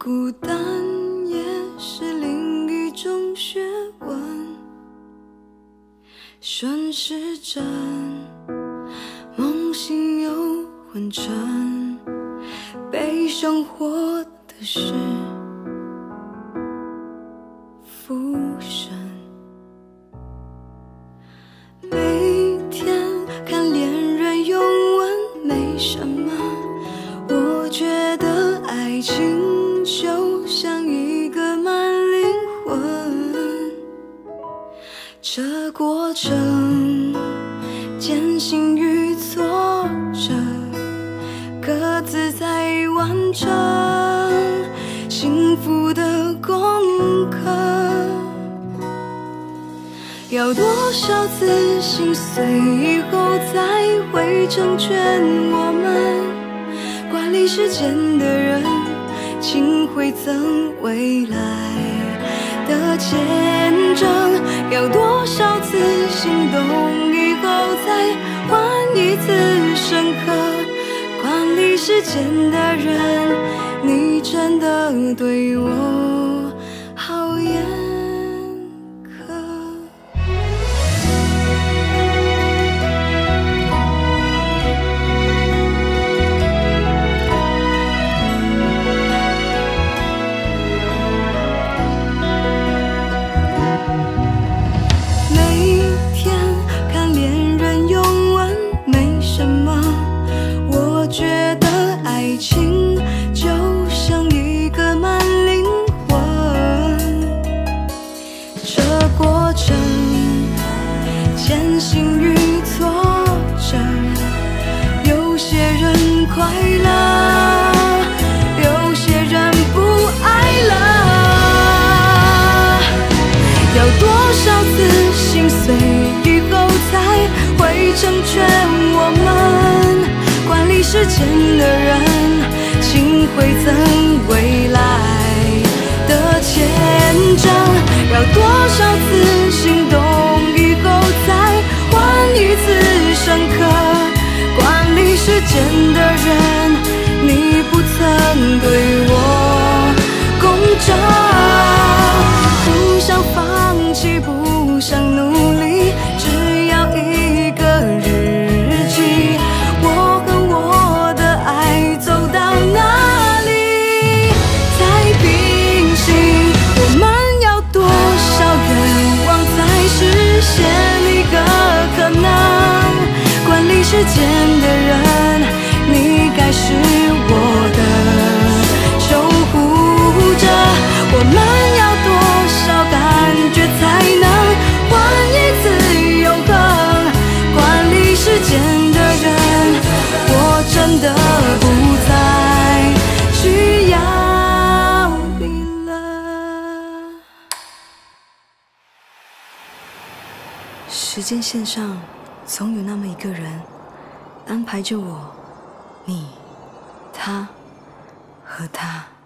孤单也是另一种学问，顺时针，梦醒又昏沉，被生活的事附身。每天看恋人拥吻没什么，我觉得爱情就像一个慢灵魂，这过程艰辛与挫折各自在完成幸福的功课。要多少次心碎以后才会成全我们？管理时间的人，请回赠未来的见证。要多少次心动以后才换一次深刻？管理时间的人，你真的对我好严苛。每天看恋人拥吻没什么，我觉得爱情就像一个慢灵魂，这过程艰辛与挫折，有些人快乐，有些人不爱了。要多少次心碎以后才会成全我们？管理时间的人，请回赠未来的见证。要多少次心动以后才换一次深刻？管理时间的人，你不曾对我公正。不想放弃，不想努力，只要一个日记，我和我的爱走到哪里才平息？我们要多少愿望才实现一个可能？管理时间的人，你该是我的守护者。我们要多少感觉才能换一次永恒？管理时间的人，我真的不再需要你了。时间线上总有那么一个人，安排着我、你、他和他。